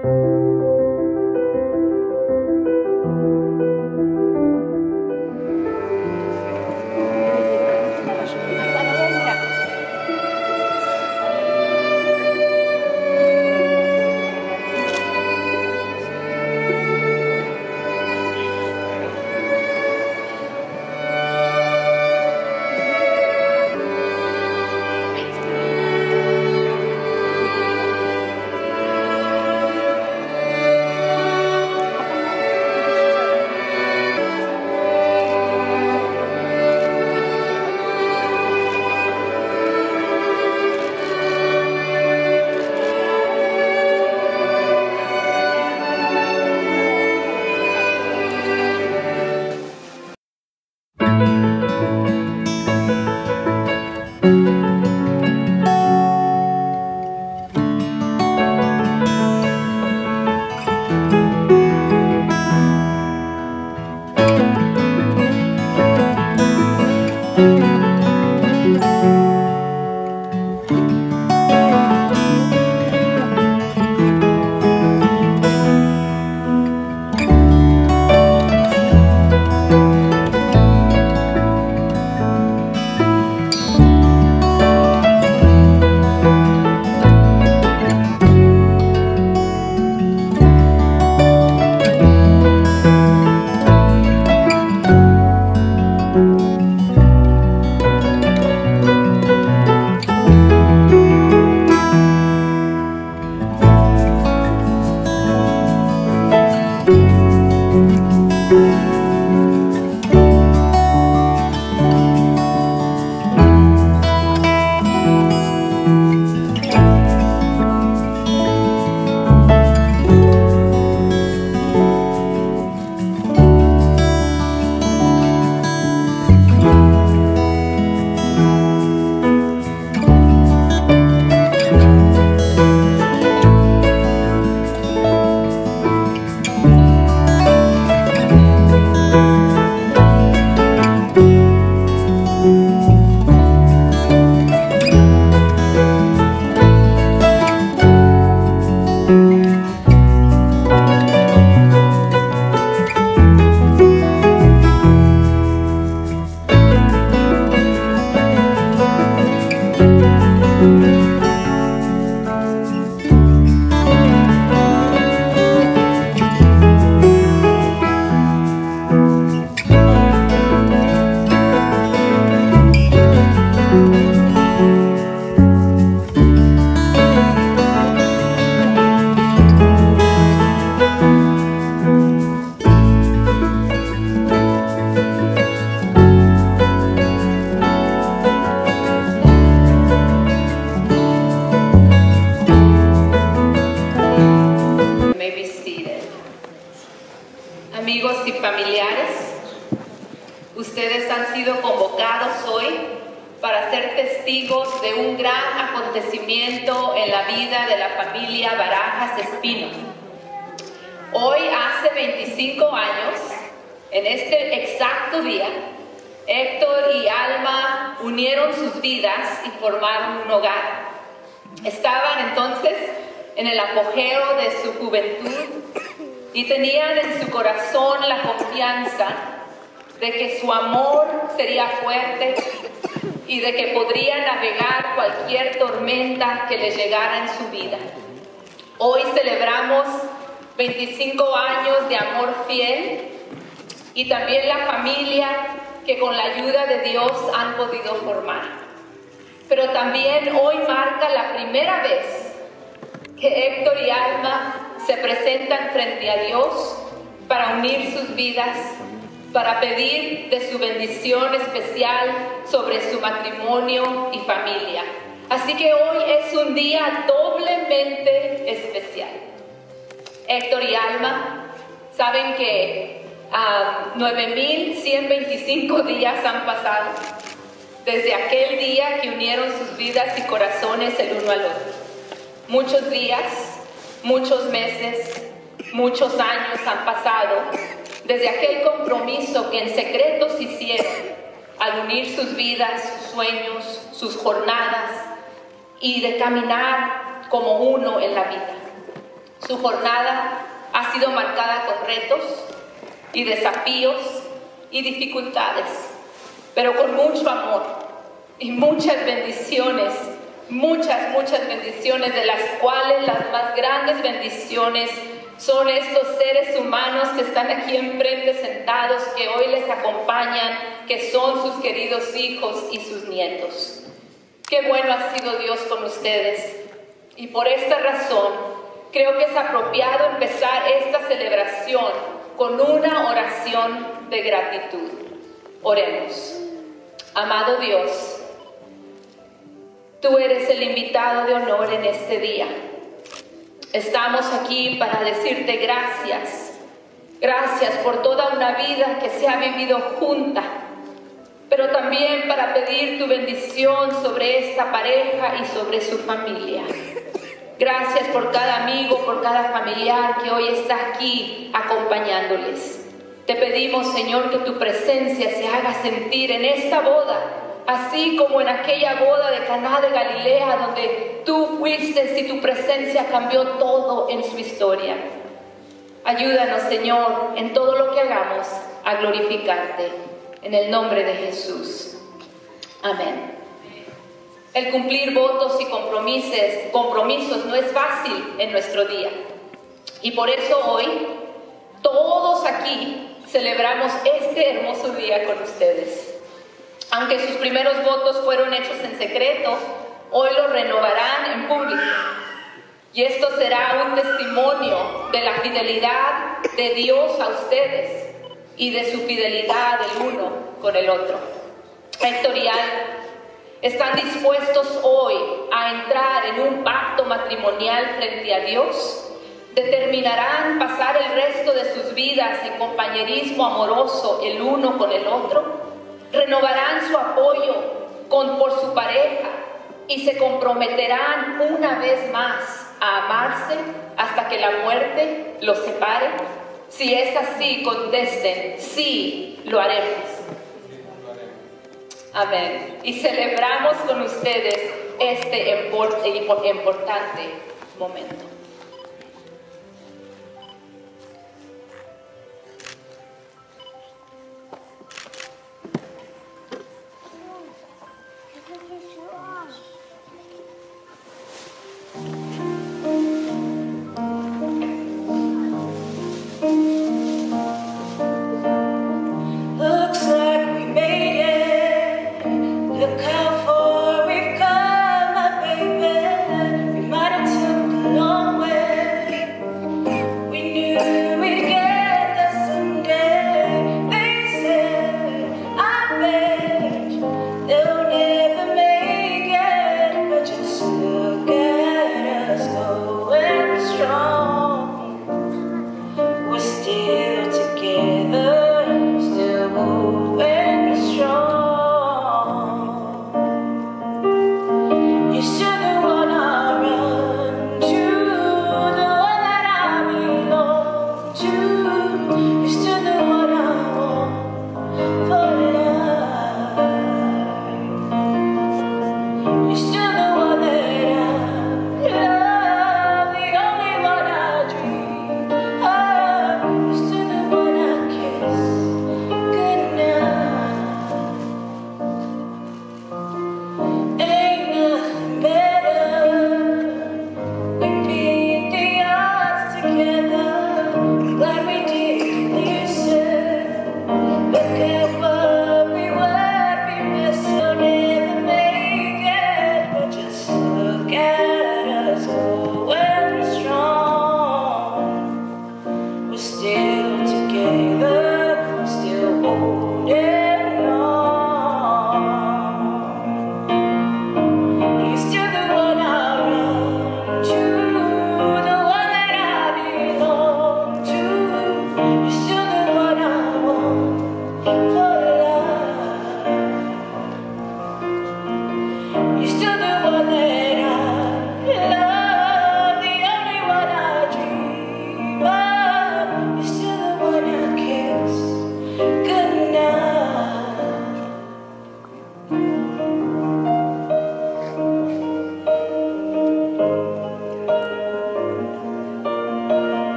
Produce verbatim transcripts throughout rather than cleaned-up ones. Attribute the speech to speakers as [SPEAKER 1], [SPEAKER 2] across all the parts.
[SPEAKER 1] Ustedes han sido convocados hoy para ser testigos de un gran acontecimiento en la vida de la familia Barajas Espino. Hoy, hace veinticinco años, en este exacto día, Héctor y Alma unieron sus vidas y formaron un hogar. Estaban entonces en el apogeo de su juventud y tenían en su corazón la confianza de que su amor sería fuerte y de que podría navegar cualquier tormenta que les llegara en su vida. Hoy celebramos veinticinco años de amor fiel y también la familia que con la ayuda de Dios han podido formar. Pero también hoy marca la primera vez que Héctor y Alma se presentan frente a Dios para unir sus vidas, para pedir de su bendición especial sobre su matrimonio y familia. Así que hoy es un día doblemente especial. Héctor y Alma saben que um, nueve mil ciento veinticinco días han pasado desde aquel día que unieron sus vidas y corazones el uno al otro. Muchos días, muchos meses, muchos años han pasado desde aquel compromiso que en secreto se hicieron al unir sus vidas, sus sueños, sus jornadas y de caminar como uno en la vida. Su jornada ha sido marcada con retos y desafíos y dificultades, pero con mucho amor y muchas bendiciones, muchas, muchas bendiciones, de las cuales las más grandes bendiciones son estos seres humanos que están aquí enfrente sentados, que hoy les acompañan, que son sus queridos hijos y sus nietos. Qué bueno ha sido Dios con ustedes, y por esta razón creo que es apropiado empezar esta celebración con una oración de gratitud. Oremos. Amado Dios, tú eres el invitado de honor en este día. Estamos aquí para decirte gracias. Gracias por toda una vida que se ha vivido junta, pero también para pedir tu bendición sobre esta pareja y sobre su familia. Gracias por cada amigo, por cada familiar que hoy está aquí acompañándoles. Te pedimos, Señor, que tu presencia se haga sentir en esta boda, así como en aquella boda de Caná de Galilea, donde tú fuiste y tu presencia cambió todo en su historia. Ayúdanos, Señor, en todo lo que hagamos a glorificarte. En el nombre de Jesús. Amén. El cumplir votos y compromisos, compromisos no es fácil en nuestro día. Y por eso hoy, todos aquí celebramos este hermoso día con ustedes. Aunque sus primeros votos fueron hechos en secreto, hoy los renovarán en público. Y esto será un testimonio de la fidelidad de Dios a ustedes y de su fidelidad el uno con el otro. Héctor y Alma están dispuestos hoy a entrar en un pacto matrimonial frente a Dios. Determinarán pasar el resto de sus vidas en compañerismo amoroso el uno con el otro. Renovarán su apoyo con, por su pareja y se comprometerán una vez más a amarse hasta que la muerte los separe. Si es así, contesten: sí, lo haremos. Amén. Y celebramos con ustedes este importante momento.
[SPEAKER 2] Long way.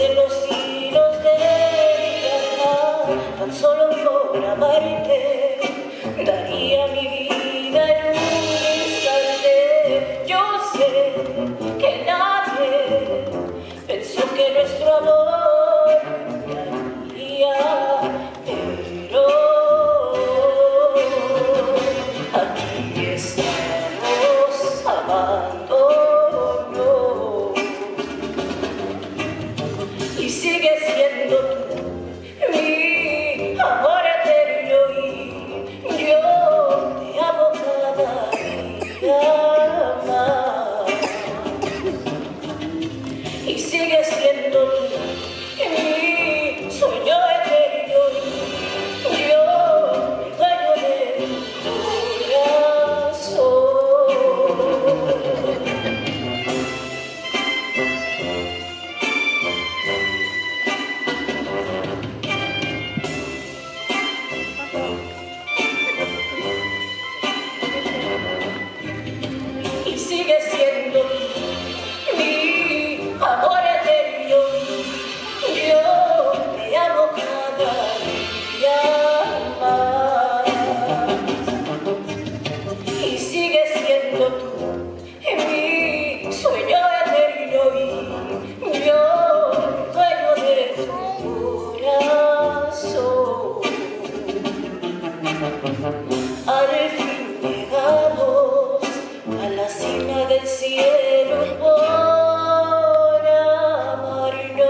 [SPEAKER 2] en los hilos de mi alma, tan solo por amarte, daría mi vida en un instante. Yo sé que nadie pensó que nuestro amor duraría, pero aquí estamos amándonos y sigue siendo tú mi amor eterno y yo te amo cada día más y sigue siendo tú mi sueño eterno y yo me dueño de tu corazón. Y sigue siendo mi amor eterno, yo te amo cada día más. Y sigue siendo tú mi sueño eterno y yo dueño de tu corazón. Al fin llegamos a la cima del cielo por amarnos.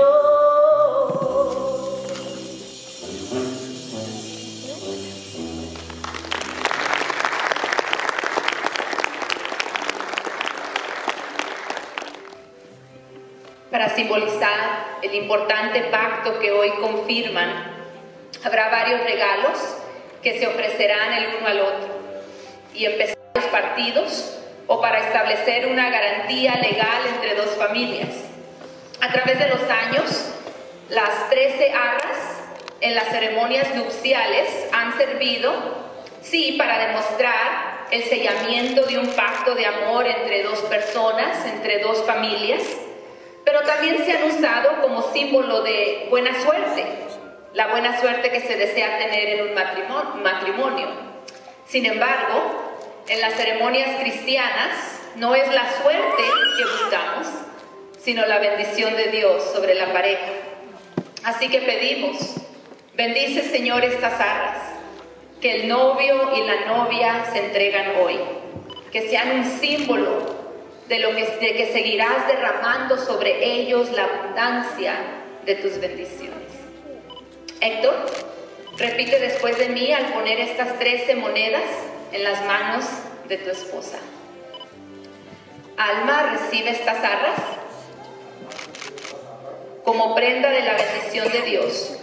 [SPEAKER 1] Para simbolizar el importante pacto que hoy confirman, habrá varios regalos que se ofrecerán el uno al otro y empezar los partidos o para establecer una garantía legal entre dos familias. A través de los años, las trece arras en las ceremonias nupciales han servido, sí, para demostrar el sellamiento de un pacto de amor entre dos personas, entre dos familias, pero también se han usado como símbolo de buena suerte, la buena suerte que se desea tener en un matrimonio. Sin embargo, en las ceremonias cristianas no es la suerte que buscamos, sino la bendición de Dios sobre la pareja. Así que pedimos, bendice Señor estas arras, que el novio y la novia se entregan hoy, que sean un símbolo de lo que, de que seguirás derramando sobre ellos la abundancia de tus bendiciones. Héctor, repite después de mí al poner estas trece monedas en las manos de tu esposa. Alma, recibe estas arras como prenda de la bendición de Dios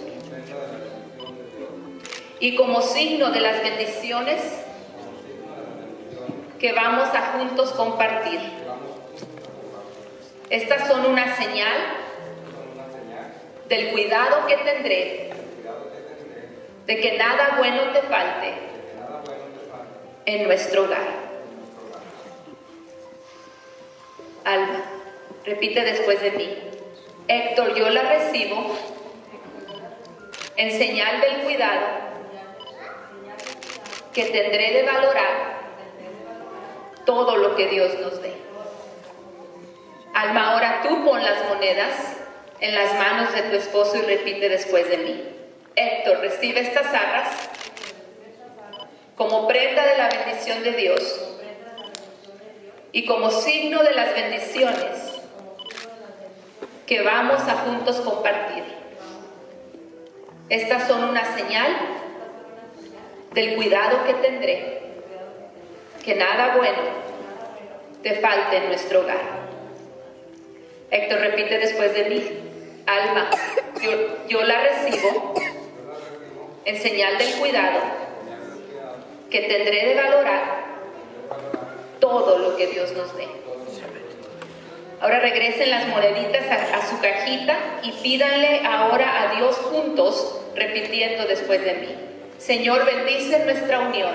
[SPEAKER 1] y como signo de las bendiciones que vamos a juntos compartir. Estas son una señal del cuidado que tendré de que nada bueno te falte en nuestro hogar. Alma, repite después de mí. Héctor, yo la recibo en señal del cuidado que tendré de valorar todo lo que Dios nos dé. Alma, ahora tú pon las monedas en las manos de tu esposo y repite después de mí. Héctor, recibe estas arras como prenda de la bendición de Dios y como signo de las bendiciones que vamos a juntos compartir. Estas son una señal del cuidado que tendré, que nada bueno te falte en nuestro hogar. Héctor, repite después de mí. Alma, yo, yo la recibo en señal del cuidado que tendré de valorar todo lo que Dios nos dé. Ahora regresen las moneditas a, a su cajita y pídanle ahora a Dios juntos, repitiendo después de mí. Señor, bendice nuestra unión.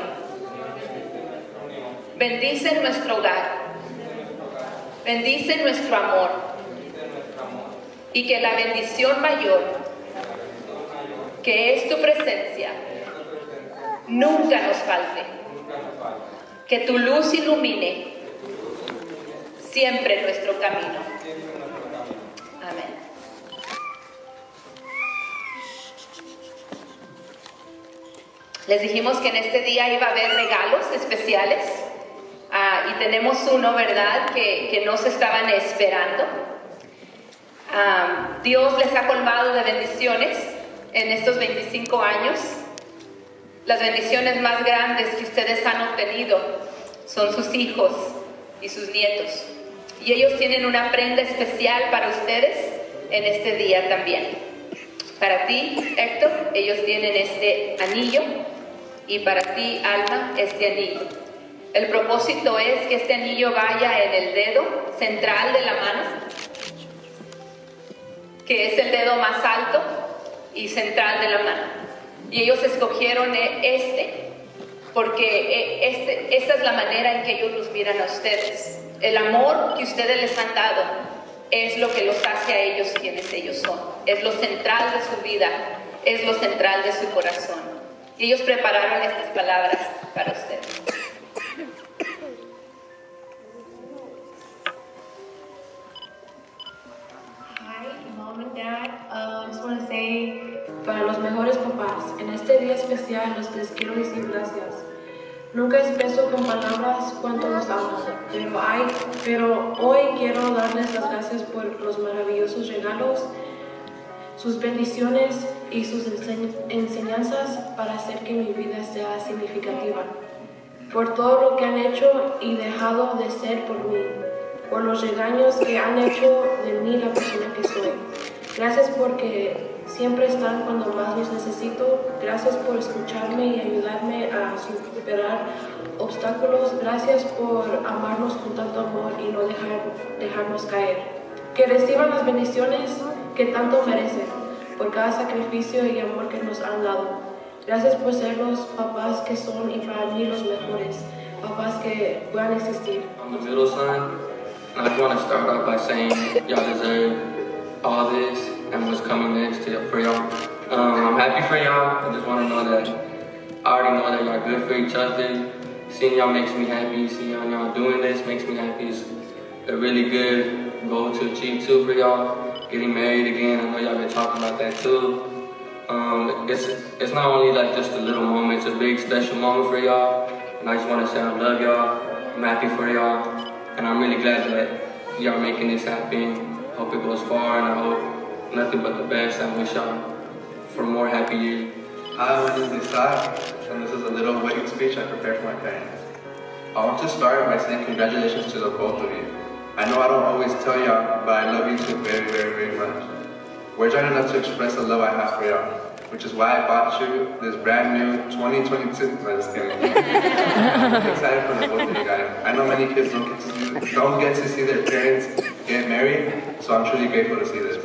[SPEAKER 1] Bendice nuestro hogar. Bendice nuestro amor. y que la bendición mayor, que es tu presencia, nunca nos falte. Que tu luz ilumine siempre nuestro camino. Amén. Les dijimos que en este día iba a haber regalos especiales. Ah, y tenemos uno, ¿verdad?, que, que no se estaban esperando. Ah, Dios les ha colmado de bendiciones en estos veinticinco años. Las bendiciones más grandes que ustedes han obtenido son sus hijos y sus nietos. Y ellos tienen una prenda especial para ustedes en este día también. Para ti, Héctor, ellos tienen este anillo, y para ti, Alma, este anillo. El propósito es que este anillo vaya en el dedo central de la mano, que es el dedo más alto y central de la mano. Y ellos escogieron este porque este, esta es la manera en que ellos los miran a ustedes. El amor que ustedes les han dado es lo que los hace a ellos quienes ellos son. Es lo central de su vida, es lo central de su corazón. Y ellos prepararon estas palabras para ustedes.
[SPEAKER 3] Mom and Dad, uh, I just want to say, para los mejores papás, en este día especial les, les quiero decir gracias. Nunca expreso con palabras cuánto los amo, pero, hay, pero hoy quiero darles las gracias por los maravillosos regalos, sus bendiciones y sus ense enseñanzas para hacer que mi vida sea significativa, por todo lo que han hecho y dejado de ser por mí, por los regaños que han hecho de mí la persona que soy. Gracias porque siempre están cuando más los necesito. Gracias por escucharme y ayudarme a superar obstáculos. Gracias por amarnos con tanto amor y no dejar, dejarnos caer. Que reciban las bendiciones que tanto merecen por cada sacrificio y amor que nos han dado. Gracias por ser los papás que son y para mí los mejores papás que puedan existir.
[SPEAKER 4] I'm the middle son. And I just want to start off by saying y'all deserve all this and what's coming next to, for y'all. Um, I'm happy for y'all. I just want to know that I already know that y'all good for each other. Seeing y'all makes me happy. Seeing y'all, y'all doing this makes me happy. It's a really good goal to achieve too for y'all. Getting married again, I know y'all been talking about that too. Um, it's, it's not only like just a little moment, it's a big special moment for y'all. And I just want to say I love y'all. I'm happy for y'all. And I'm really glad that y'all making this happen. Hope it goes far, and I hope nothing but the best. I wish y'all for more happy years.
[SPEAKER 5] Hi, my name is Isaac, and this is a little wedding speech I prepared for my parents. I want to start by saying congratulations to the both of you. I know I don't always tell y'all, but I love you two very, very, very much. Words aren't enough to express the love I have for y'all, which is why I bought you this brand new twenty twenty-two. No, just kidding. I'm excited for the both of you guys. I know many kids don't get to see, don't get to see their parents get married, so I'm truly grateful to see this.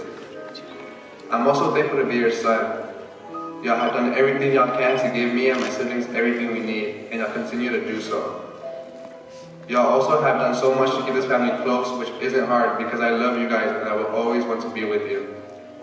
[SPEAKER 5] I'm also thankful to be your son. Y'all have done everything y'all can to give me and my siblings everything we need, and y'all continue to do so. Y'all also have done so much to keep this family close, which isn't hard because I love you guys and I will always want to be with you.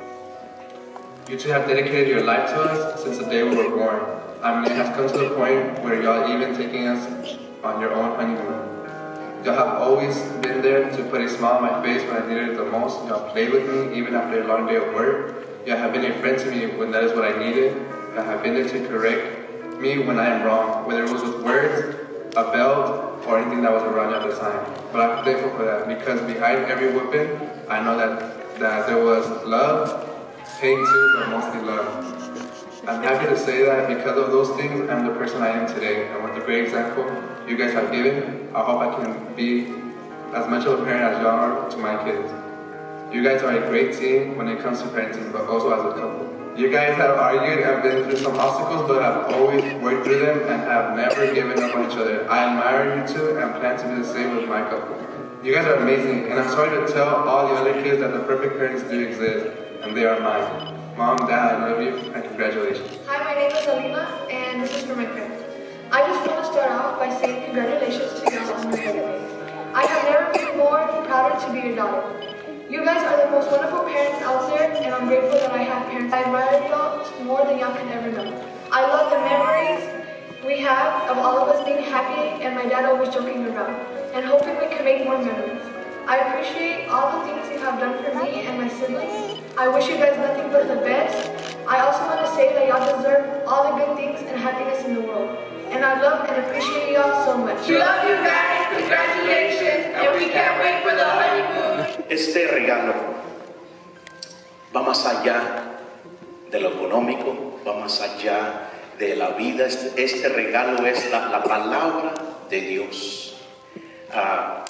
[SPEAKER 5] You two have dedicated your life to us since the day we were born. I mean, it has come to the point where y'all even taking us on your own honeymoon. Y'all have always been there to put a smile on my face when I needed it the most. Y'all played with me even after a long day of work. Y'all have been a friend to me when that is what I needed. Y'all have been there to correct me when I am wrong, whether it was with words, a belt, or anything that was around at the time. But I'm thankful for that because behind every whipping, I know that, that there was love, pain too, but mostly love. I'm happy to say that because of those things, I'm the person I am today. And with the great example you guys have given, I hope I can be as much of a parent as y'all are to my kids. You guys are a great team when it comes to parenting, but also as a couple. You guys have argued and been through some obstacles, but have always worked through them and have never given up on each other. I admire you two and plan to be the same with my couple. You guys are amazing, and I'm sorry to tell all the other kids that the perfect parents do exist, and they are mine. Mom, Dad, I love you, and congratulations.
[SPEAKER 6] Hi, my name is Alina, and this is for my parents. I just want to start off by saying congratulations to y'all on your wedding day. I have never been more prouder to be your daughter. You guys are the most wonderful parents out there, and I'm grateful that I have parents. I admire y'all more than y'all can ever know. I love the memories we have of all of us being happy and my dad always joking around, and hoping we can make more memories. I appreciate all the things you have done for me and my siblings. I wish you guys nothing but the best. I also want to say that y'all deserve all the good things and happiness in the world. And I love and appreciate y'all so much.
[SPEAKER 1] We love you guys, congratulations, and we can't wait for the honeymoon.
[SPEAKER 7] Este regalo va más allá de lo económico, va más allá de la vida. Este, este regalo es la, la palabra de Dios. Uh,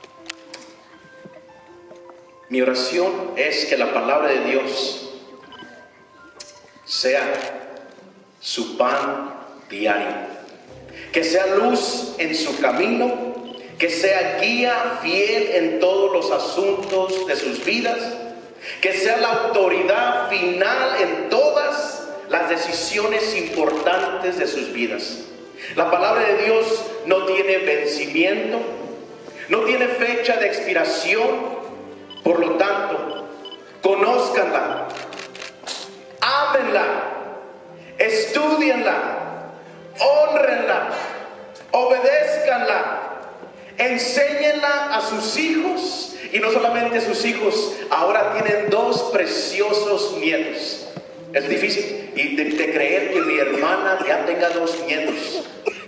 [SPEAKER 7] mi oración es que la palabra de Dios sea su pan diario, que sea luz en su camino, que sea guía fiel en todos los asuntos de sus vidas, que sea la autoridad final en todas las decisiones importantes de sus vidas. La palabra de Dios no tiene vencimiento, no tiene fecha de expiración, por lo tanto, conózcanla, ámenla, estúdienla, hónrenla, obedézcanla, enséñenla a sus hijos, y no solamente sus hijos, ahora tienen dos preciosos nietos. Es difícil y de, de creer que mi hermana ya tenga dos nietos,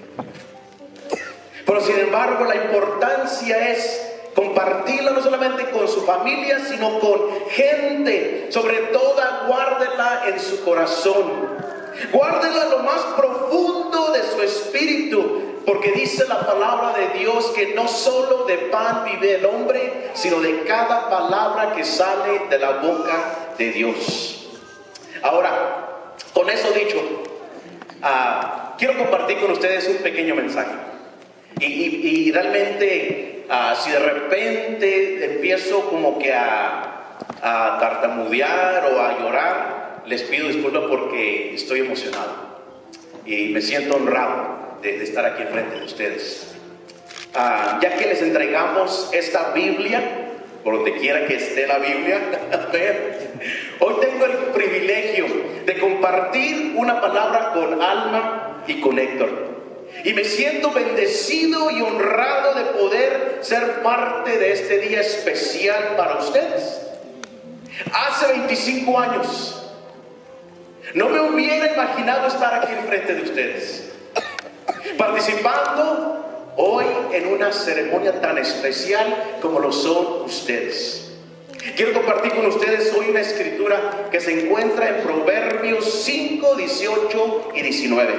[SPEAKER 7] pero sin embargo la importancia es compartirla no solamente con su familia, sino con gente. Sobre todo, guárdela en su corazón, guárdela en lo más profundo de su espíritu, porque dice la palabra de Dios que no solo de pan vive el hombre, sino de cada palabra que sale de la boca de Dios. Ahora, con eso dicho, uh, quiero compartir con ustedes un pequeño mensaje. Y, y, y realmente, uh, si de repente empiezo como que a, a tartamudear o a llorar, les pido disculpas porque estoy emocionado y me siento honrado de, de estar aquí enfrente de ustedes. Uh, ya que les entregamos esta Biblia, por donde quiera que esté la Biblia, hoy tengo el privilegio de compartir una palabra con Alma y con Hector. Y me siento bendecido y honrado de poder ser parte de este día especial para ustedes. Hace veinticinco años no me hubiera imaginado estar aquí enfrente de ustedes, participando hoy en una ceremonia tan especial como lo son ustedes. Quiero compartir con ustedes hoy una escritura que se encuentra en Proverbios cinco, dieciocho y diecinueve.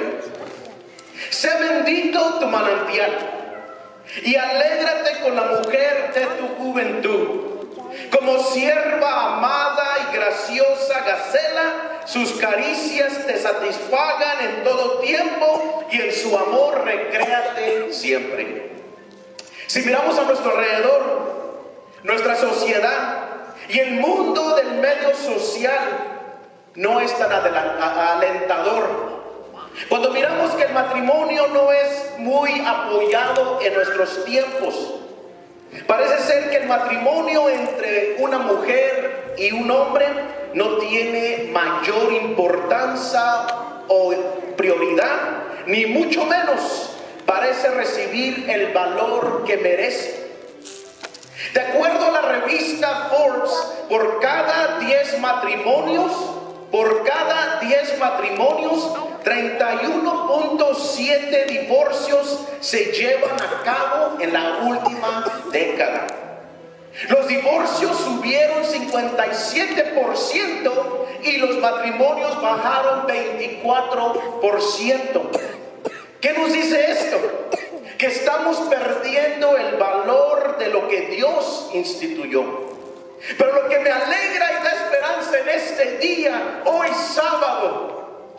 [SPEAKER 7] Sé bendito tu manantial y alégrate con la mujer de tu juventud. Como sierva amada y graciosa gacela, sus caricias te satisfagan en todo tiempo y en su amor recréate siempre. Si miramos a nuestro alrededor, nuestra sociedad y el mundo del medio social no es tan alentador. Cuando miramos que el matrimonio no es muy apoyado en nuestros tiempos, parece ser que el matrimonio entre una mujer y un hombre no tiene mayor importancia o prioridad, ni mucho menos parece recibir el valor que merece. De acuerdo a la revista Forbes, por cada diez matrimonios, por cada diez matrimonios, treinta y uno punto siete divorcios se llevan a cabo en la última década. Los divorcios subieron cincuenta y siete por ciento y los matrimonios bajaron veinticuatro por ciento. ¿Qué nos dice esto? Que estamos perdiendo el valor de lo que Dios instituyó. Pero lo que me alegra y da esperanza en este día, hoy sábado,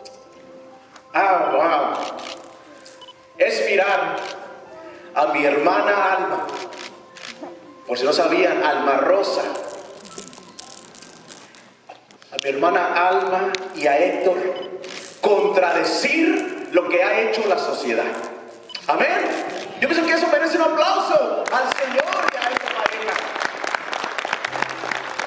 [SPEAKER 7] ah, wow, es mirar a mi hermana Alma, por si no sabían, Alma Rosa, a mi hermana Alma y a Héctor, contradecir lo que ha hecho la sociedad. Amén. Yo pienso que eso merece un aplauso al Señor y a esta pareja.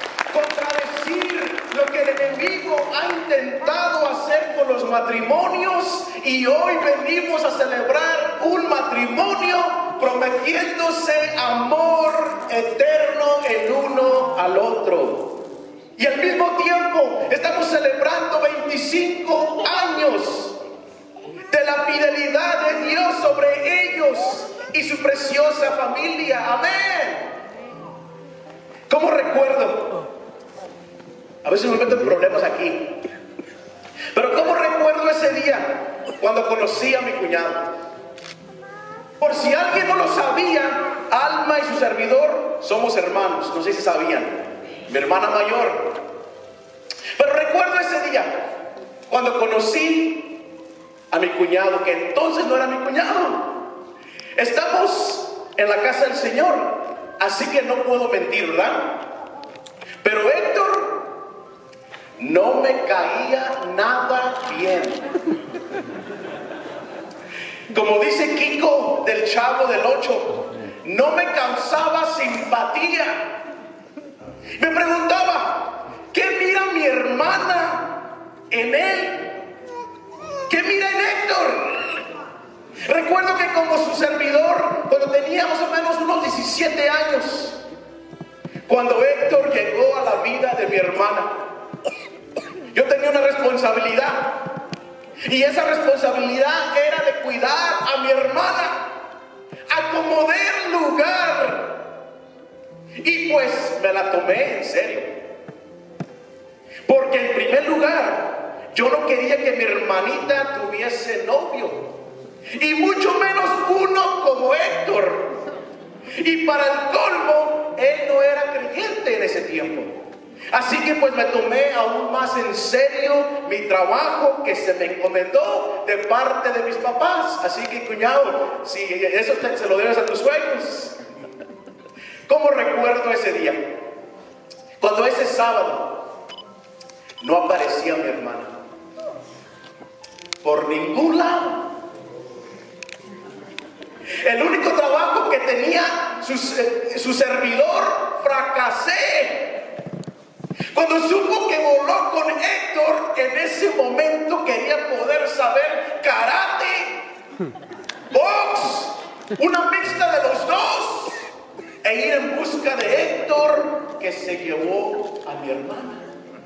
[SPEAKER 7] matrimonios y hoy venimos a celebrar un matrimonio prometiéndose amor eterno el uno al otro. Y al mismo tiempo estamos celebrando veinticinco años de la fidelidad de Dios sobre ellos y su preciosa familia. Amén. ¿Cómo recuerdo? A veces me meto en problemas aquí. Pero ¿cómo recuerdo ese día cuando conocí a mi cuñado? Por si alguien no lo sabía, Alma y su servidor somos hermanos. No sé si sabían. Mi hermana mayor. Pero recuerdo ese día cuando conocí a mi cuñado, que entonces no era mi cuñado. Estamos en la casa del Señor, así que no puedo mentir, ¿verdad? Pero Héctor no me caía nada bien. Como dice Kiko del Chavo del ocho, no me causaba simpatía. Me preguntaba, ¿qué mira mi hermana en él? ¿Qué mira en Héctor? Recuerdo que como su servidor, cuando tenía más o menos unos diecisiete años, cuando Héctor llegó a la vida de mi hermana, yo tenía una responsabilidad. Y esa responsabilidad era de cuidar a mi hermana, acomodar lugar. Y pues me la tomé en serio. Porque en primer lugar, yo no quería que mi hermanita tuviese novio. Y mucho menos uno como Héctor. Y para el colmo, él no era creyente en ese tiempo. Así que pues me tomé aún más en serio mi trabajo que se me encomendó de parte de mis papás. Así que cuñado, si eso te, se lo debes a tus suegros. ¿Cómo recuerdo ese día? Cuando ese sábado no aparecía mi hermana por ningún lado. El único trabajo que tenía su, eh, su servidor, fracasé. Cuando supo que voló con Héctor, en ese momento quería poder saber karate, box, una mixta de los dos, e ir en busca de Héctor, que se llevó a mi hermana.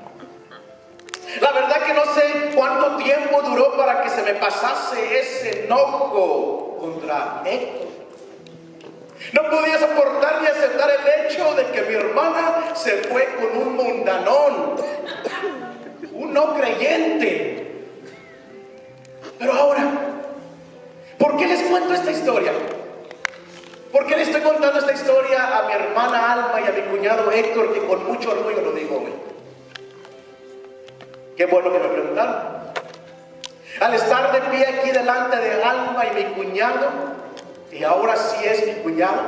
[SPEAKER 7] La verdad que no sé cuánto tiempo duró para que se me pasase ese enojo contra Héctor. No podía soportar ni aceptar el hecho de que mi hermana se fue con un mundanón, un no creyente. Pero ahora, ¿por qué les cuento esta historia? ¿Por qué le estoy contando esta historia a mi hermana Alma y a mi cuñado Héctor, que con mucho orgullo lo digo hoy? Qué bueno que me preguntaron. Al estar de pie aquí delante de Alma y mi cuñado, y ahora sí es mi cuñado,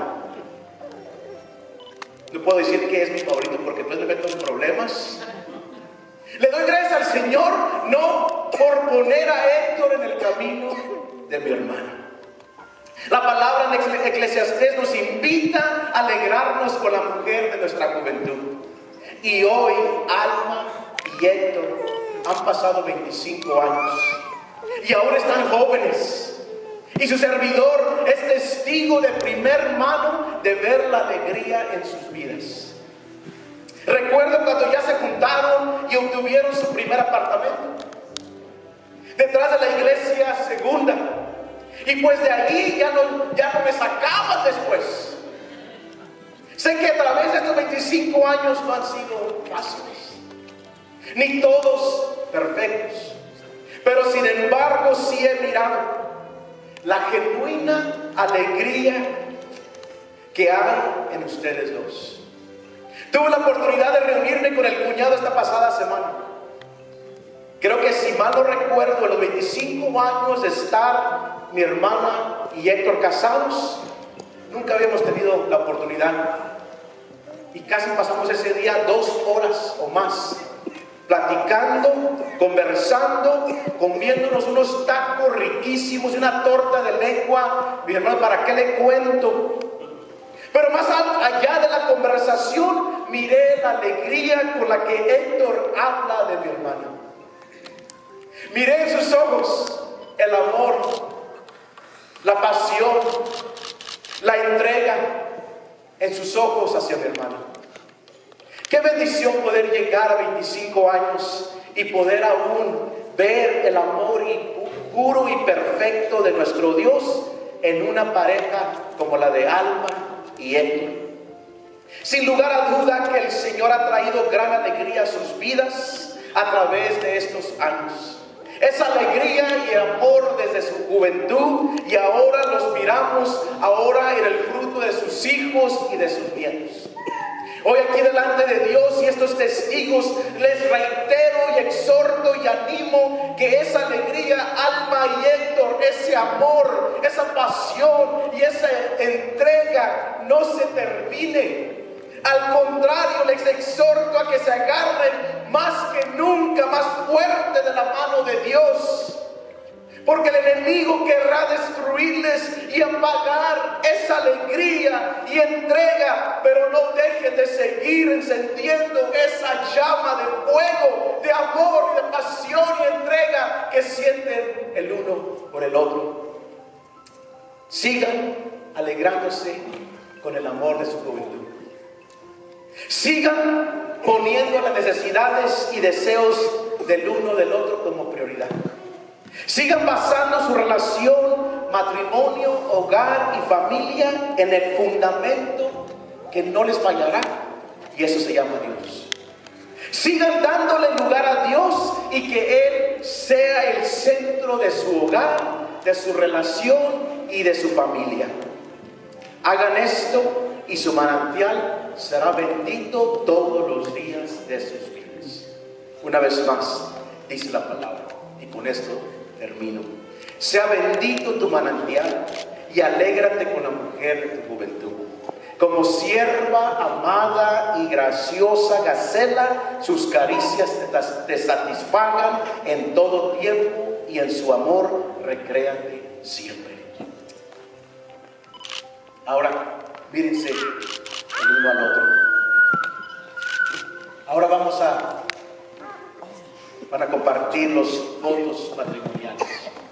[SPEAKER 7] no puedo decir que es mi favorito porque después me meto en problemas. Le doy gracias al Señor, no por poner a Héctor en el camino de mi hermana. La palabra en Eclesiastés nos invita a alegrarnos con la mujer de nuestra juventud. Y hoy Alma y Héctor han pasado veinticinco años y ahora están jóvenes. Y su servidor es testigo de primer mano de ver la alegría en sus vidas. Recuerdo cuando ya se juntaron y obtuvieron su primer apartamento detrás de la iglesia segunda. Y pues de ahí ya no, ya no me sacaban después. Sé que a través de estos veinticinco años no han sido fáciles, ni todos perfectos, pero sin embargo sí he mirado la genuina alegría que hay en ustedes dos. Tuve la oportunidad de reunirme con el cuñado esta pasada semana. Creo que si mal no recuerdo, en los veinticinco años de estar mi hermana y Héctor casados, nunca habíamos tenido la oportunidad. Y casi pasamos ese día dos horas o más platicando, conversando, comiéndonos unos tacos riquísimos y una torta de lengua. Mi hermano, ¿para qué le cuento? Pero más allá de la conversación, miré la alegría con la que Héctor habla de mi hermano. Miré en sus ojos el amor, la pasión, la entrega en sus ojos hacia mi hermano. Qué bendición poder llegar a veinticinco años y poder aún ver el amor puro y perfecto de nuestro Dios en una pareja como la de Alma y Hector. Sin lugar a duda que el Señor ha traído gran alegría a sus vidas a través de estos años. Esa alegría y amor desde su juventud, y ahora los miramos ahora en el fruto de sus hijos y de sus nietos. Hoy aquí delante de Dios y estos testigos les reitero y exhorto y animo que esa alegría, Alma y Hector, ese amor, esa pasión y esa entrega no se termine. Al contrario, les exhorto a que se agarren más que nunca, más fuerte de la mano de Dios. Porque el enemigo querrá destruirles y apagar esa alegría y entrega, pero no dejen de seguir encendiendo esa llama de fuego, de amor y de pasión y entrega que sienten el uno por el otro. Sigan alegrándose con el amor de su juventud. Sigan poniendo las necesidades y deseos del uno del otro como prioridad. Sigan basando su relación, matrimonio, hogar y familia en el fundamento que no les fallará, y eso se llama Dios. Sigan dándole lugar a Dios y que Él sea el centro de su hogar, de su relación y de su familia. Hagan esto y su manantial será bendito todos los días de sus vidas. Una vez más, dice la palabra, y con esto termino. Sea bendito tu manantial y alégrate con la mujer de tu juventud. Como sierva amada y graciosa gacela, sus caricias te, te satisfagan en todo tiempo y en su amor recréate siempre. Ahora, mírense el uno al otro. Ahora vamos a van a compartir los votos matrimoniales,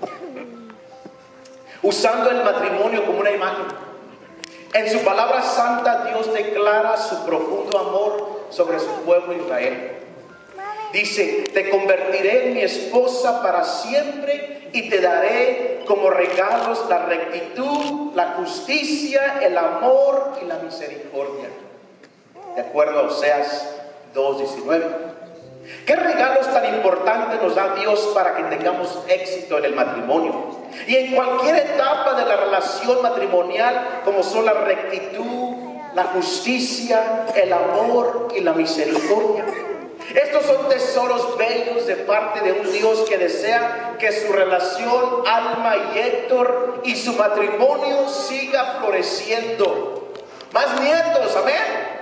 [SPEAKER 7] usando el matrimonio como una imagen. En su palabra santa, Dios declara su profundo amor sobre su pueblo Israel. Dice: te convertiré en mi esposa para siempre y te daré como regalos la rectitud, la justicia, el amor y la misericordia. De acuerdo a Oseas dos diecinueve. ¿Qué regalos tan importantes nos da Dios para que tengamos éxito en el matrimonio? Y en cualquier etapa de la relación matrimonial, como son la rectitud, la justicia, el amor y la misericordia. Estos son tesoros bellos de parte de un Dios que desea que su relación, Alma y Hector, y su matrimonio siga floreciendo. Más nietos, amén.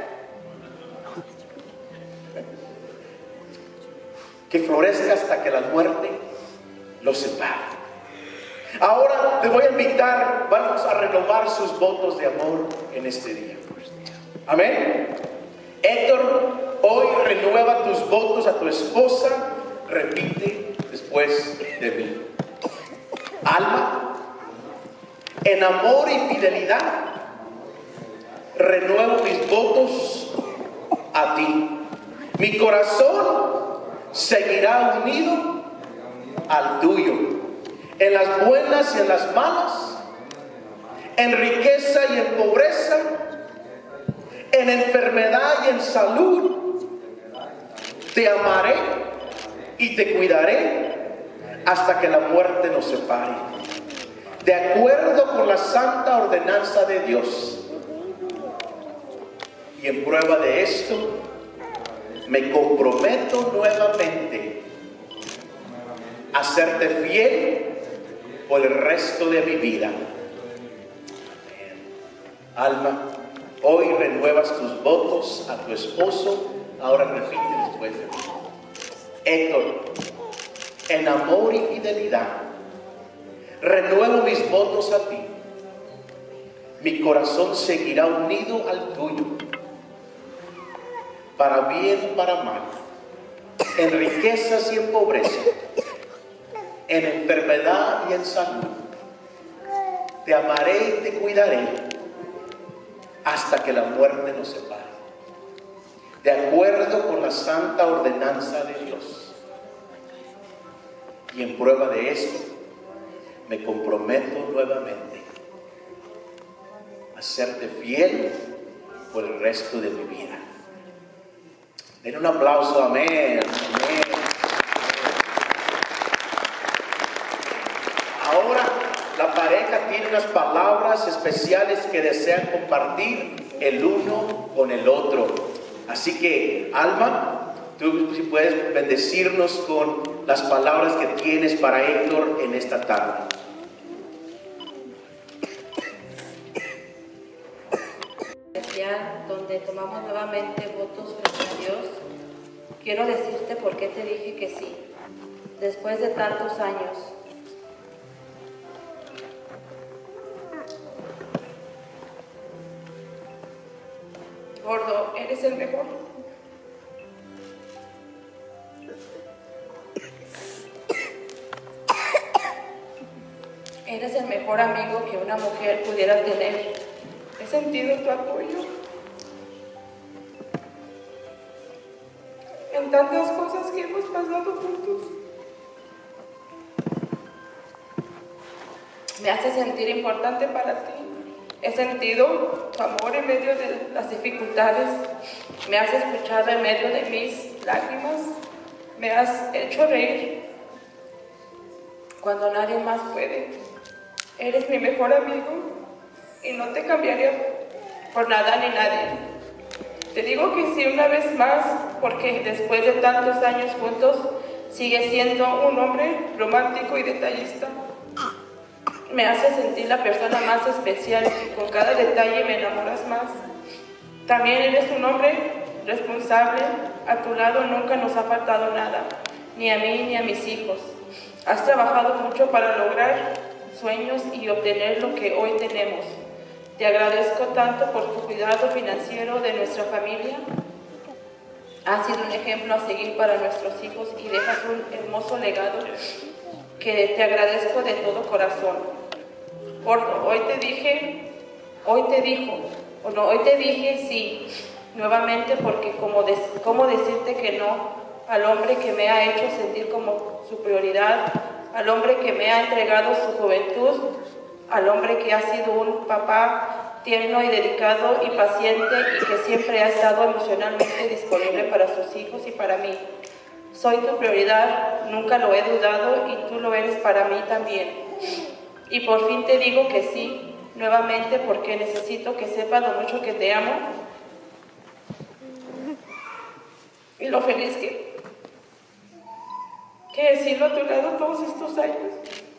[SPEAKER 7] Que florezca hasta que la muerte los separe. Ahora les voy a invitar, vamos a renovar sus votos de amor en este día. Amén. Héctor, hoy renueva tus votos a tu esposa. Repite después de mí. Alma, en amor y fidelidad, renuevo mis votos a ti. Mi corazón seguirá unido al tuyo, en las buenas y en las malas, en riqueza y en pobreza, en enfermedad y en salud. Te amaré y te cuidaré hasta que la muerte nos separe, de acuerdo con la santa ordenanza de Dios. Y en prueba de esto, me comprometo nuevamente a serte fiel por el resto de mi vida. Alma, hoy renuevas tus votos a tu esposo. Ahora repite después de mí. Héctor, en amor y fidelidad, renuevo mis votos a ti. Mi corazón seguirá unido al tuyo, para bien o para mal, en riquezas y en pobreza, en enfermedad y en salud. Te amaré y te cuidaré hasta que la muerte nos separe, de acuerdo con la santa ordenanza de Dios. Y en prueba de esto, me comprometo nuevamente a serte fiel por el resto de mi vida. Den un aplauso, amén, amén. Ahora la pareja tiene unas palabras especiales que desean compartir el uno con el otro. Así que, Alma, tú si puedes bendecirnos con las palabras que tienes para Héctor en esta tarde.
[SPEAKER 8] Especial, donde tomamos nuevamente votos frente a Dios, quiero decirte por qué te dije que sí, después de tantos años.
[SPEAKER 3] Gordo, eres el mejor. Eres el mejor amigo que una mujer pudiera tener. He sentido tu apoyo en tantas cosas que hemos pasado juntos. Me hace sentir importante para ti. He sentido tu amor en medio de las dificultades. Me has escuchado en medio de mis lágrimas. Me has hecho reír cuando nadie más puede. Eres mi mejor amigo y no te cambiaría por nada ni nadie. Te digo que sí una vez más porque después de tantos años juntos sigues siendo un hombre romántico y detallista. Me hace sentir la persona más especial y con cada detalle me enamoras más. También eres un hombre responsable. A tu lado nunca nos ha faltado nada, ni a mí ni a mis hijos. Has trabajado mucho para lograr sueños y obtener lo que hoy tenemos. Te agradezco tanto por tu cuidado financiero de nuestra familia. Has sido un ejemplo a seguir para nuestros hijos y dejas un hermoso legado que te agradezco de todo corazón. Gordo, hoy te dije, hoy te dijo, o no, hoy te dije sí, nuevamente porque como, des, como decirte que no al hombre que me ha hecho sentir como su prioridad, al hombre que me ha entregado su juventud, al hombre que ha sido un papá tierno y dedicado y paciente y que siempre ha estado emocionalmente disponible para sus hijos y para mí. Soy tu prioridad, nunca lo he dudado y tú lo eres para mí también. Y por fin te digo que sí, nuevamente porque necesito que sepas lo mucho que te amo y lo feliz que, que he sido a tu lado todos estos años.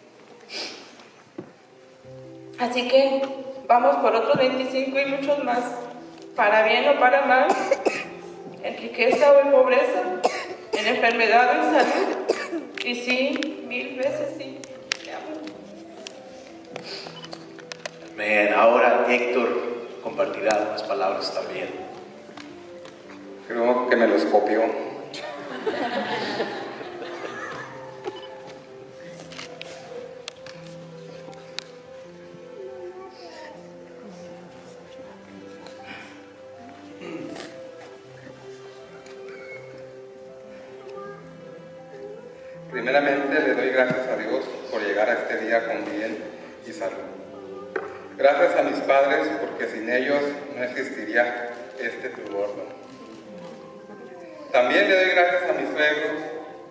[SPEAKER 3] Así que vamos por otros veinticinco y muchos más, para bien o para mal, en riqueza o en pobreza, en enfermedad o en salud. Y sí, mil veces sí, te amo.
[SPEAKER 7] Amén. Ahora Héctor compartirá unas palabras también.
[SPEAKER 9] Creo que me los copió. Primeramente le doy gracias a Dios por llegar a este día con bien y salud. Gracias a mis padres porque sin ellos no existiría este tu gordo. También le doy gracias a mis suegros.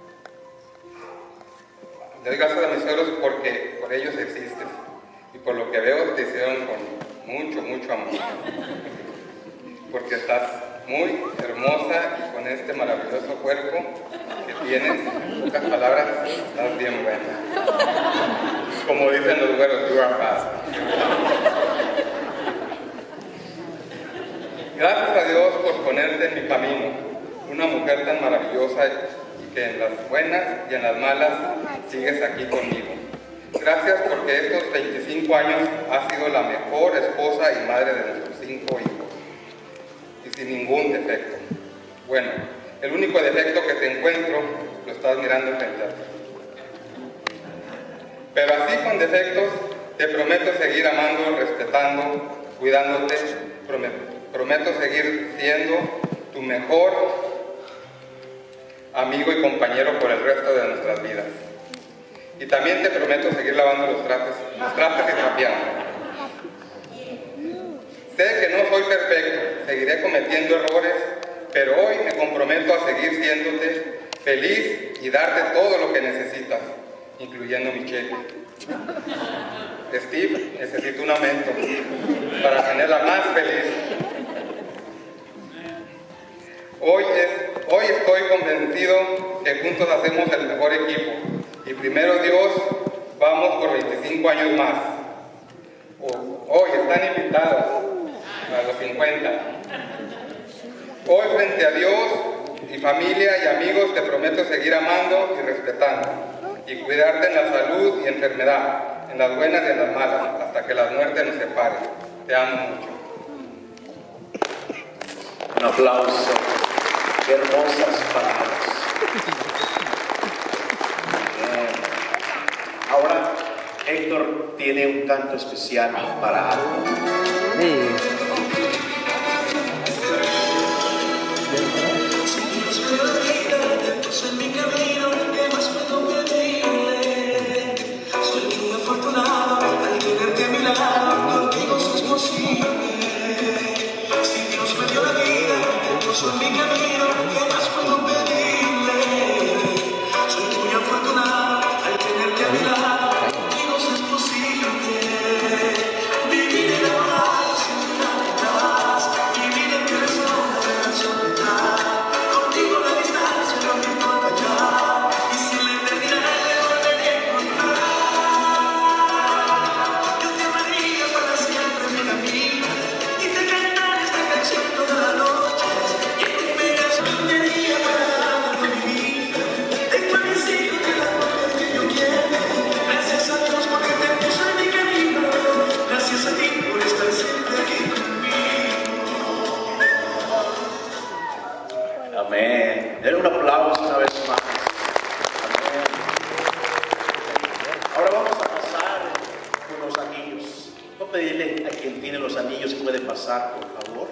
[SPEAKER 9] Le doy gracias a mis suegros porque por ellos existes y por lo que veo te hicieron con mucho, mucho amor. Porque estás muy hermosa y con este maravilloso cuerpo que tienes, en pocas palabras, estás bien buena. Como dicen los güeros, you are fast. Gracias a Dios por ponerte en mi camino, una mujer tan maravillosa y que en las buenas y en las malas sigues aquí conmigo. Gracias porque estos veinticinco años has sido la mejor esposa y madre de nuestros cinco hijos. Y sin ningún defecto. Bueno, el único defecto que te encuentro lo estás mirando frente a ti. Pero así con defectos, te prometo seguir amando, respetando, cuidándote. Prometo, prometo seguir siendo tu mejor amigo y compañero por el resto de nuestras vidas. Y también te prometo seguir lavando los trastes, los trastes y trapeando. Sé que no soy perfecto, seguiré cometiendo errores, pero hoy me comprometo a seguir siéndote feliz y darte todo lo que necesitas, incluyendo mi cheque. Steve, necesito un aumento para tenerla más feliz. Hoy, es, hoy estoy convencido que juntos hacemos el mejor equipo. Y primero Dios, vamos por veinticinco años más. Hoy están invitados a los cincuenta. Hoy frente a Dios y familia y amigos te prometo seguir amando y respetando y cuidarte en la salud y enfermedad, en las buenas y en las malas, hasta que la muerte nos separe. Te amo mucho.
[SPEAKER 7] Un aplauso. Qué hermosas palabras. Ahora Héctor tiene un canto especial para Alma. Sí.
[SPEAKER 10] En mi camino, ¿qué más puedo pedirle? Soy muy afortunado al tenerte a mi lado, contigo es posible. Si Dios me dio la vida, te puso en mi camino, ¿qué más puedo pedirle? Soy muy afortunado al tenerte a mi lado, contigo es posible. Vivir enamorado sin dificultades, vivir en persona de la soledad, contigo la distancia no me importa ya, y si la eternidad me volveré a encontrar. Yo te amaría para siempre mi camino, y te cantaré esta canción toda la noche, y en mi corazón me haría para darte mi vida. Tengo a mis hijos de la mujer que yo quiero. Gracias a Dios porque te puso en mi camino, gracias a ti por estar siempre aquí conmigo.
[SPEAKER 7] Amén. Den un aplauso una vez más. Amén. Ahora vamos a pasar con los anillos. Voy a pedirle a quien tiene los anillos si puede pasar, por favor.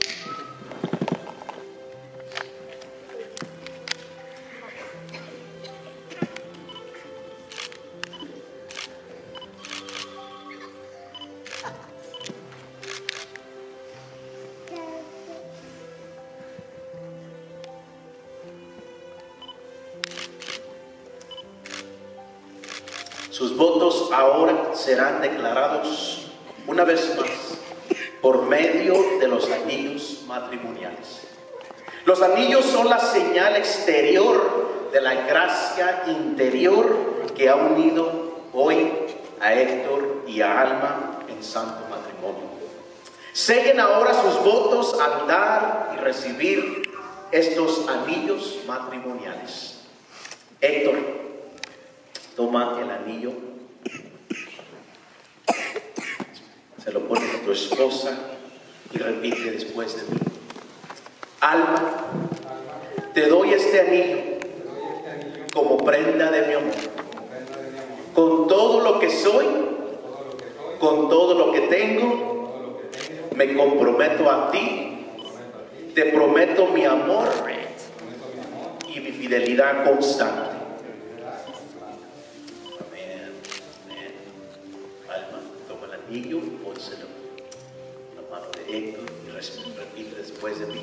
[SPEAKER 7] Sus votos ahora serán declarados una vez más por medio de los anillos matrimoniales. Los anillos son la señal exterior de la gracia interior que ha unido hoy a Héctor y a Alma en santo matrimonio. Sellen ahora sus votos al dar y recibir estos anillos matrimoniales. Héctor, toma el anillo, se lo pone a tu esposa y repite después de mí. Alma, te doy este anillo como prenda de mi amor. Con todo lo que soy, con todo lo que tengo, me comprometo a ti, te prometo mi amor y mi fidelidad constante. Anillo, pónselo en la mano de Héctor y repite después de mí.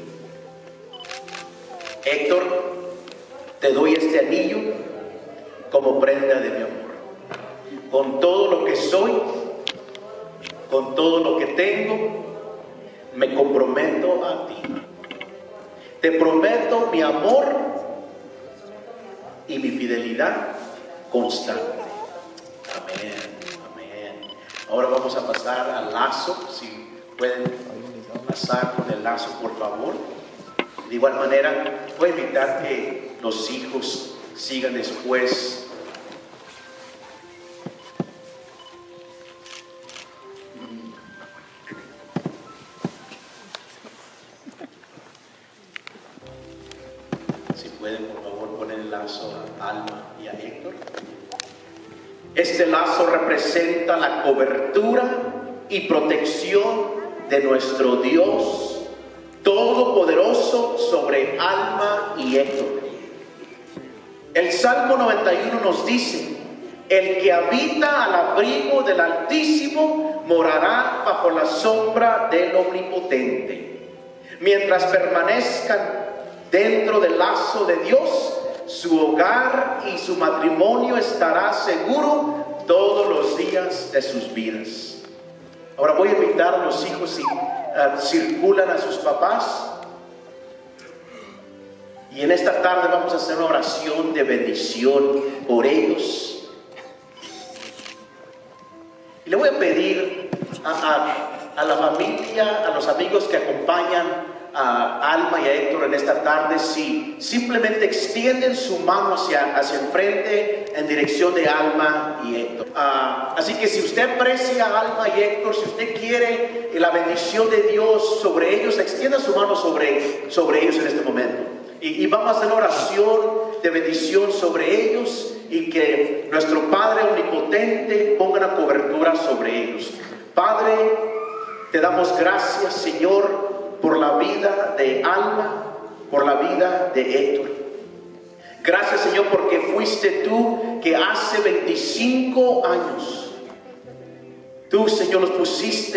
[SPEAKER 7] Héctor, te doy este anillo como prenda de mi amor. Con todo lo que soy, con todo lo que tengo, me comprometo a ti. Te prometo mi amor y mi fidelidad constante. Amén. Ahora vamos a pasar al lazo, si pueden pasar con el lazo por favor. De igual manera, voy a invitar que los hijos sigan después. Si pueden por favor poner el lazo a Alma y a Héctor. Este lazo representa la cobertura y protección de nuestro Dios Todopoderoso sobre Alma y Hector. El Salmo noventa y uno nos dice: el que habita al abrigo del Altísimo morará bajo la sombra del Omnipotente. Mientras permanezcan dentro del lazo de Dios, su hogar y su matrimonio estará seguro todos los días de sus vidas. Ahora voy a invitar a los hijos si uh, circulan a sus papás. Y en esta tarde vamos a hacer una oración de bendición por ellos. Y le voy a pedir a, a, a la familia, a los amigos que acompañan a Alma y a Hector en esta tarde, si simplemente extienden su mano hacia, hacia enfrente en dirección de Alma y Hector. Uh, así que si usted aprecia a Alma y Hector, si usted quiere la bendición de Dios sobre ellos, extienda su mano sobre, sobre ellos en este momento. Y, y vamos a hacer una oración de bendición sobre ellos y que nuestro Padre Omnipotente ponga una cobertura sobre ellos. Padre, te damos gracias, Señor, por la vida de Alma, por la vida de Héctor. Gracias, Señor, porque fuiste tú que hace veinticinco años, tú, Señor, los pusiste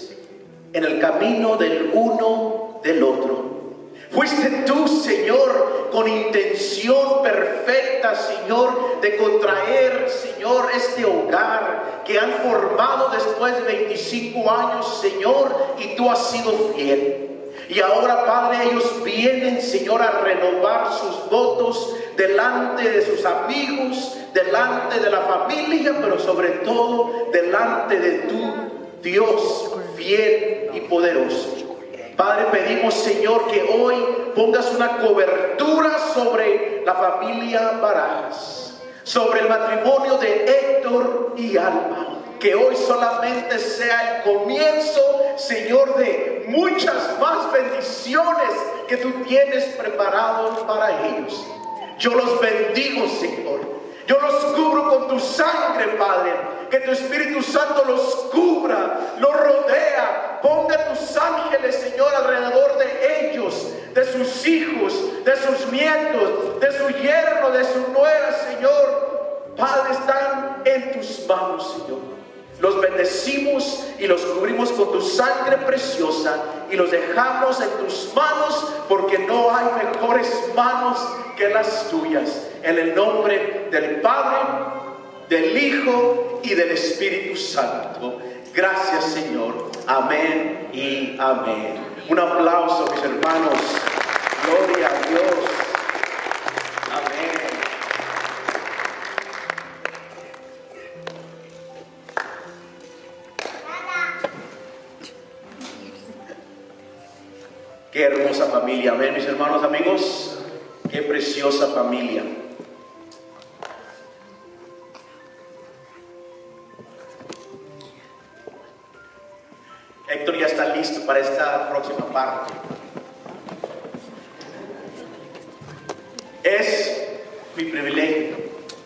[SPEAKER 7] en el camino del uno del otro. Fuiste tú, Señor, con intención perfecta, Señor, de contraer, Señor, este hogar que han formado después de veinticinco años, Señor, y tú has sido fiel. Y ahora, Padre, ellos vienen, Señor, a renovar sus votos delante de sus amigos, delante de la familia, pero sobre todo delante de tu Dios fiel y poderoso. Padre, pedimos, Señor, que hoy pongas una cobertura sobre la familia Barajas, sobre el matrimonio de Héctor y Alma. Que hoy solamente sea el comienzo, Señor, de muchas más bendiciones que tú tienes preparados para ellos. Yo los bendigo, Señor. Yo los cubro con tu sangre, Padre. Que tu Espíritu Santo los cubra, los rodea. Ponga tus ángeles, Señor, alrededor de ellos, de sus hijos, de sus nietos, de su yerno, de su nuera, Señor. Padre, están en tus manos, Señor. Los bendecimos y los cubrimos con tu sangre preciosa y los dejamos en tus manos, porque no hay mejores manos que las tuyas. En el nombre del Padre, del Hijo y del Espíritu Santo. Gracias, Señor. Amén y amén. Un aplauso, mis hermanos. Gloria a Dios. Amén. Qué hermosa familia, amén, mis hermanos, amigos. Qué preciosa familia. Héctor ya está listo para esta próxima parte. Es mi privilegio,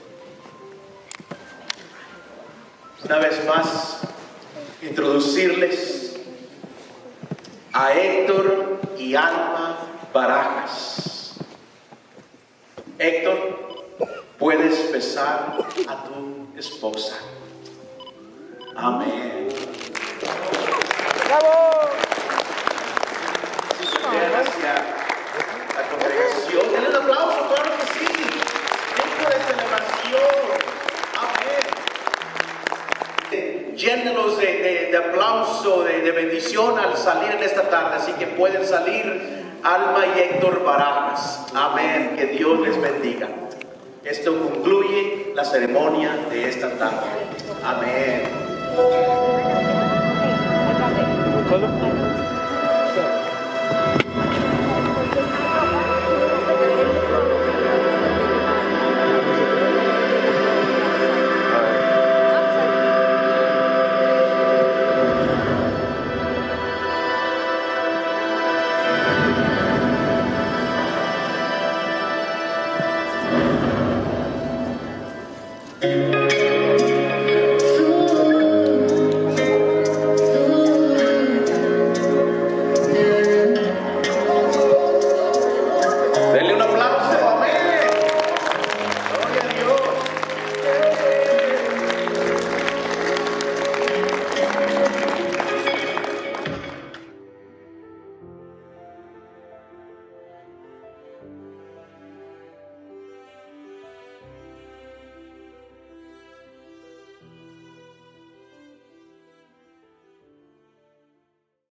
[SPEAKER 7] una vez más, introducirles a Héctor y Alma Barajas. Héctor, puedes besar a tu esposa. Amén.
[SPEAKER 10] ¡Bravo!
[SPEAKER 7] Si se vean hacia la congregación, denle un aplauso, claro que sí. Tiempo de celebración. Amén. Llénenos de, de, de aplauso, de, de bendición al salir en esta tarde. Así que pueden salir Alma y Héctor Barajas. Amén. Que Dios les bendiga. Esto concluye la ceremonia de esta tarde. Amén.
[SPEAKER 10] Thank you.